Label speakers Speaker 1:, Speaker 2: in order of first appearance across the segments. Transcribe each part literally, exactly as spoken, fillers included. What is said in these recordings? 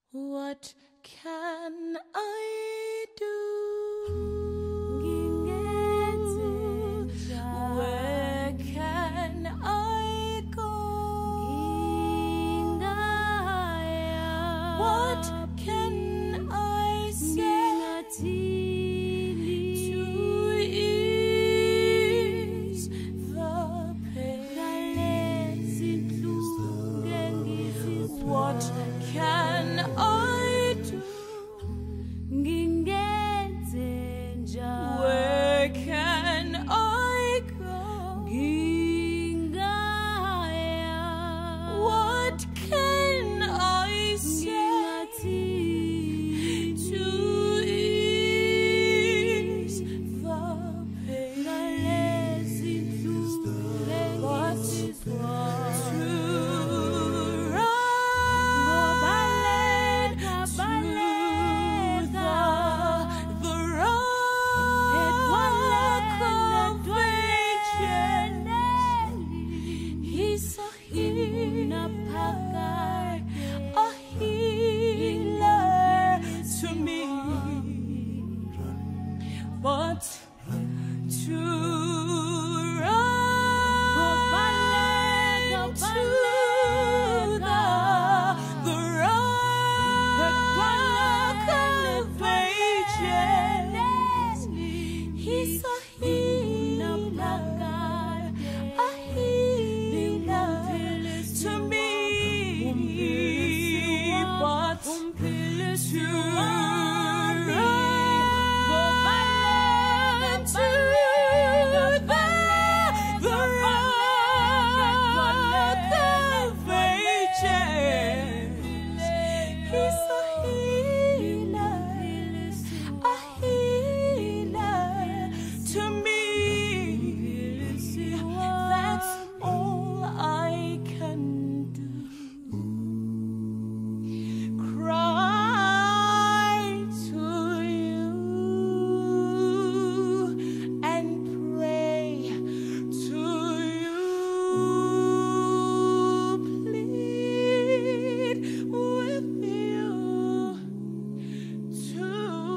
Speaker 1: What can I do? Where can I go? What can I say to ease the pain? What can I do? Where can I go? What can I say to ease the pain? But to run to the, the rock of ages. He's a healer, a healer to me. But to run to the, the rock of ages. He's a healer, a healer to me. But to run to the, the rock of ages. He's a healer, a healer to me. That's all I can do. Cry to you and pray to you, plead with you to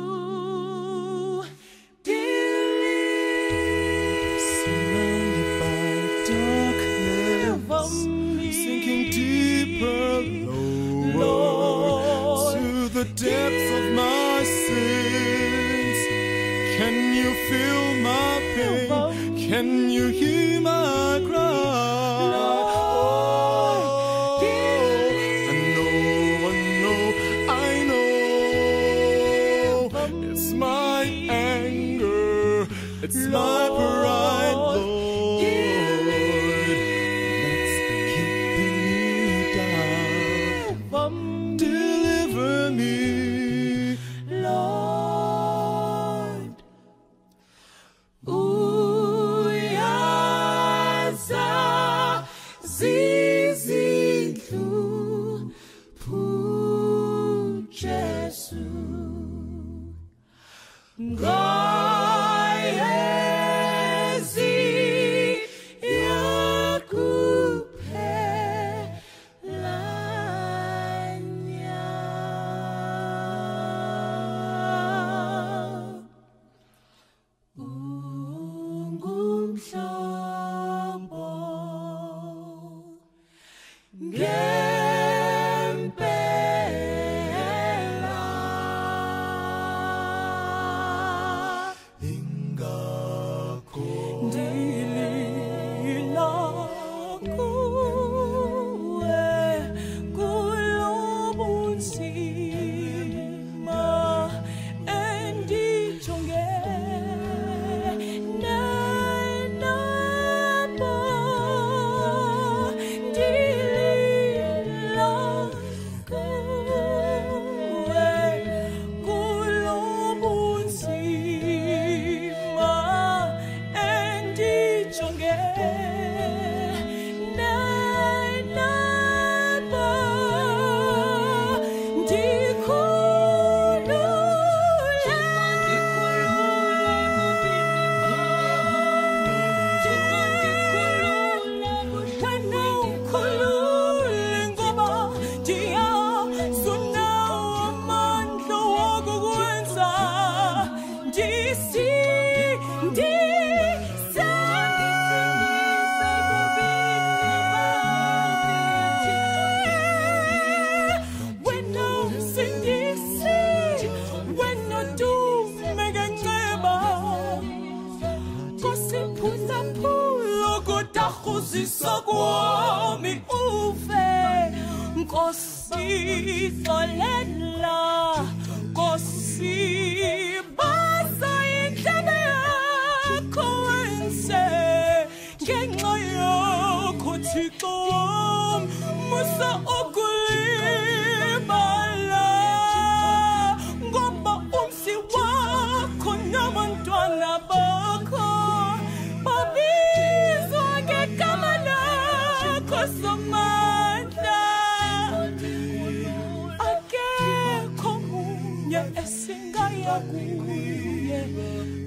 Speaker 2: Surrounded by darkness, sinking deeper, Lord, to the depths of my sins. Can you feel my pain? Can you hear my cry? Oh, I know, I know, I know. It's my anger, it's my pride, Lord, that's keeping me down. Deliver me,
Speaker 1: Lord. Uyaza zizindlu pujesu ngayezi yakuphelanya ungumhlobo ngempela sizolela Nkosi basa indlebe yakho wenze ngenxa yakho Thixo wami musa ukulibala ngoba umsi wakho nabantwana bakho babizwa ngegama lakho somandla akekho munye esingaya kuye